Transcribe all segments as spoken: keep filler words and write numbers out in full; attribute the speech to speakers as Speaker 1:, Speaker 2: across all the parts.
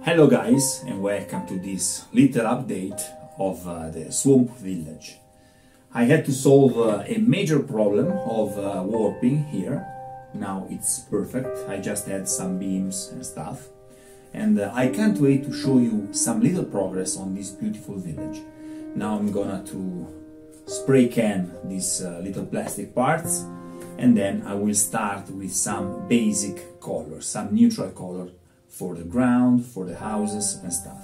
Speaker 1: Hello guys, and welcome to this little update of uh, the Swamp Village. I had to solve uh, a major problem of uh, warping here. Now it's perfect, I just had some beams and stuff. And uh, I can't wait to show you some little progress on this beautiful village. Now I'm gonna to spray can these uh, little plastic parts, and then I will start with some basic colors, some neutral color for the ground, for the houses and stuff.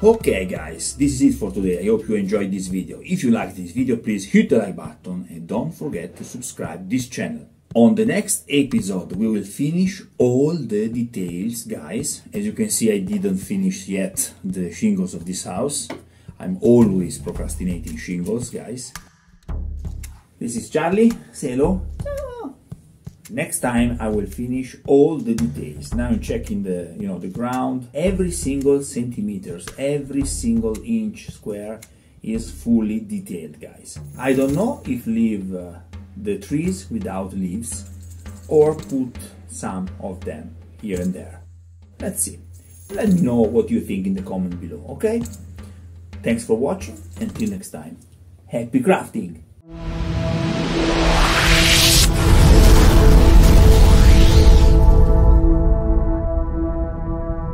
Speaker 1: Okay guys, this is it for today. I hope you enjoyed this video. If you like this video, please hit the like button and don't forget to subscribe this channel. On the next episode, we will finish all the details, guys. As you can see, I didn't finish yet the shingles of this house. I'm always procrastinating shingles, guys. This is Charlie. Say hello. Next time I will finish all the details. Now I'm checking the, you know, the ground. Every single centimeters, every single inch square is fully detailed, guys. I don't know if leave uh, the trees without leaves or put some of them here and there. Let's see. Let me know what you think in the comment below, okay? Thanks for watching. Until next time. Happy crafting!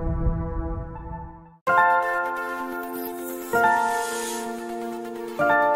Speaker 1: Thank you.